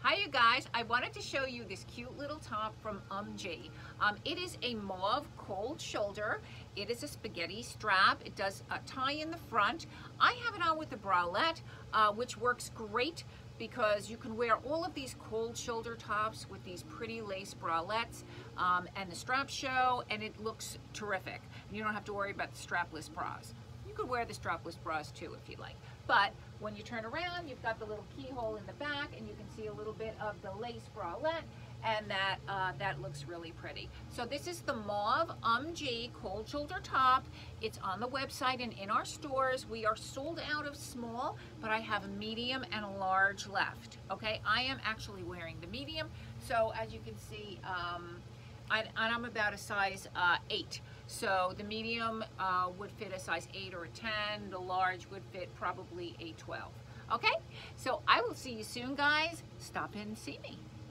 Hi you guys, I wanted to show you this cute little top from UMG. It is a mauve cold shoulder. It is a spaghetti strap. It does a tie in the front. I have it on with the bralette, which works great because you can wear all of these cold shoulder tops with these pretty lace bralettes, and the straps show, and it looks terrific. And you don't have to worry about the strapless bras. You could wear the strapless bras too if you like. But when you turn around, you've got the little keyhole in the back and you can see a little bit of the lace bralette, and that looks really pretty. So this is the mauve UMG cold shoulder top. It's on the website and in our stores. We are sold out of small, but I have a medium and a large left. Okay, I am actually wearing the medium. So as you can see, I'm about a size 8. So the medium would fit a size 8 or a 10. The large would fit probably a 12. Okay, so I will see you soon, guys. Stop in and see me.